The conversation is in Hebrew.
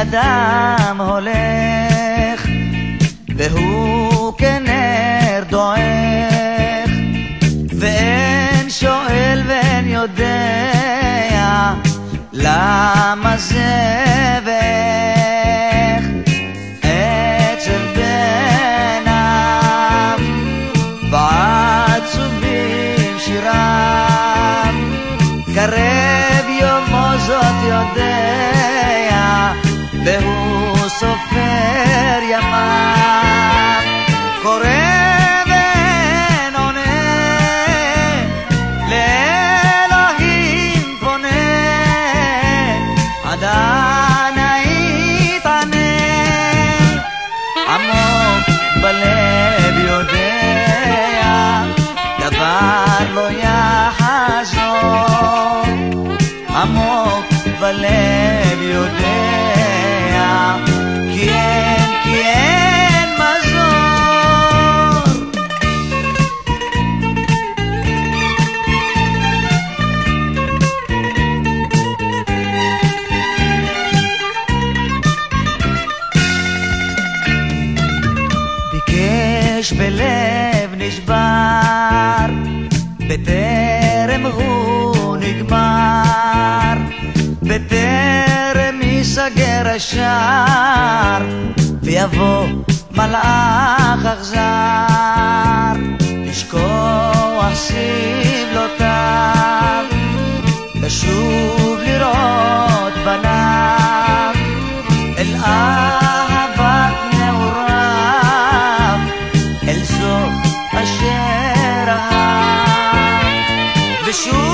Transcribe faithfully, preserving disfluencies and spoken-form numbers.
אדם הולך והוא כנר דועך, ואין שואל ואין יודע למה זה ואיך. עצב בעיניו ועצובים שיריו, קרב יומו זאת יודע והוא סופר ימיו. קורא ואין עונה, לאלוהים פונה, עדיין יתענה. עמוק בלב יודע דבר לא יחזור, עמוק בלב יודע כי אין, כי אין מזור. ביקש בלב נשבר בטרם הוא נגמר, בטרם ייסגר השער ויבוא מלאך אכזר לשכוח סבלותיו, לשוב לראות בניו אל אהבת נעוריו, אל זו אשר אהב, ושוב